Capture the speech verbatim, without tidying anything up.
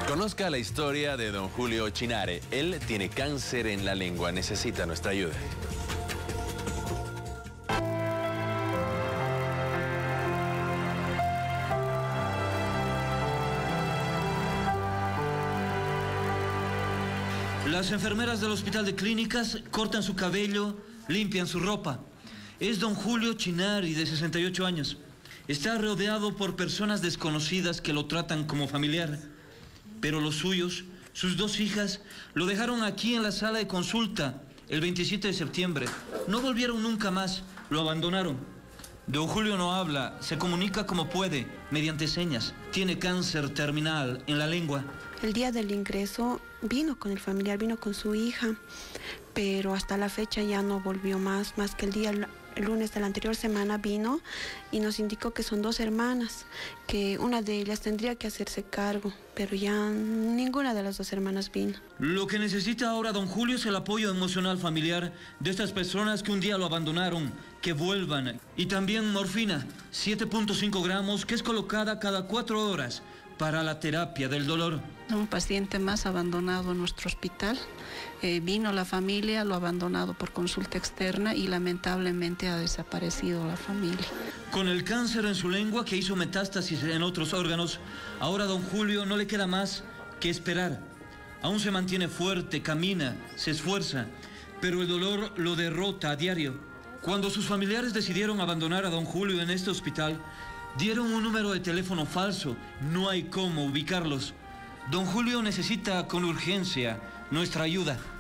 Conozca la historia de don Julio Chinare. Él tiene cáncer en la lengua, necesita nuestra ayuda. Las enfermeras del Hospital de Clínicas cortan su cabello, limpian su ropa. Es don Julio Chinare, de sesenta y ocho años. Está rodeado por personas desconocidas que lo tratan como familiar. Pero los suyos, sus dos hijas, lo dejaron aquí en la sala de consulta el veintisiete de septiembre. No volvieron nunca más, lo abandonaron. Don Julio no habla, se comunica como puede, mediante señas. Tiene cáncer terminal en la lengua. El día del ingreso vino con el familiar, vino con su hija, pero hasta la fecha ya no volvió más, más que el día, el lunes de la anterior semana vino y nos indicó que son dos hermanas, que una de ellas tendría que hacerse cargo, pero ya ninguna de las dos hermanas vino. Lo que necesita ahora don Julio es el apoyo emocional familiar de estas personas que un día lo abandonaron, que vuelvan. Y también morfina, siete punto cinco gramos, que es colocada cada cuatro horas para la terapia del dolor. Un paciente más abandonado en nuestro hospital. Eh, vino la familia, lo ha abandonado por consulta externa y lamentablemente ha desaparecido la familia. Con el cáncer en su lengua que hizo metástasis en otros órganos, ahora don Julio no le queda más que esperar. Aún se mantiene fuerte, camina, se esfuerza, pero el dolor lo derrota a diario. Cuando sus familiares decidieron abandonar a don Julio en este hospital, dieron un número de teléfono falso, no hay cómo ubicarlos. Don Julio necesita con urgencia nuestra ayuda.